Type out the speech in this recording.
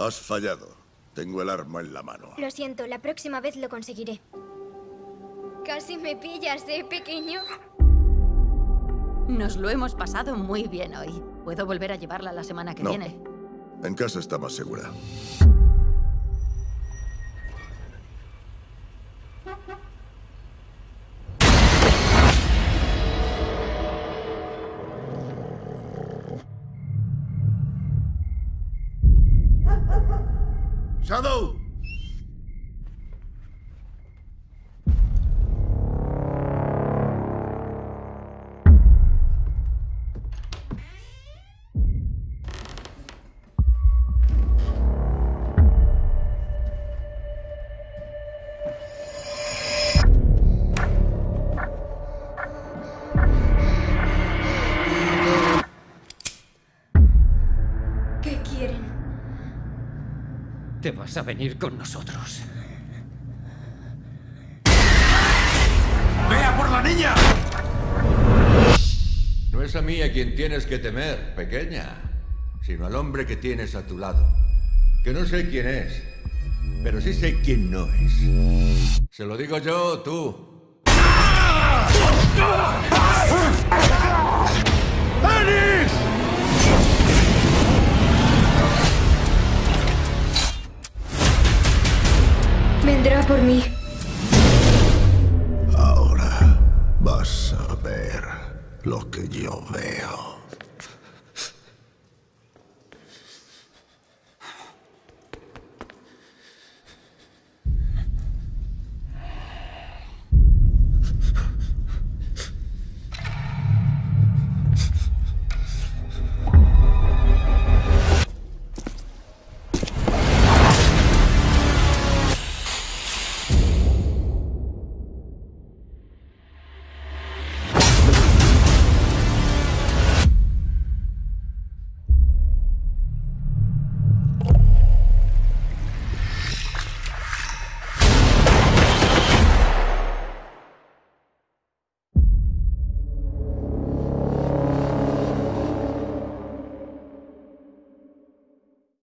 Has fallado. Tengo el arma en la mano. Lo siento, la próxima vez lo conseguiré. Casi me pillas, pequeño? Nos lo hemos pasado muy bien hoy. ¿Puedo volver a llevarla la semana que viene? En casa está más segura. ¡Shadow! ¿Qué quieren? Te vas a venir con nosotros. ¡Vea por la niña! No es a mí a quien tienes que temer, pequeña, sino al hombre que tienes a tu lado. Que no sé quién es, pero sí sé quién no es. Se lo digo yo, tú. ¡Ennis! Vendrá por mí. Ahora vas a ver lo que yo veo.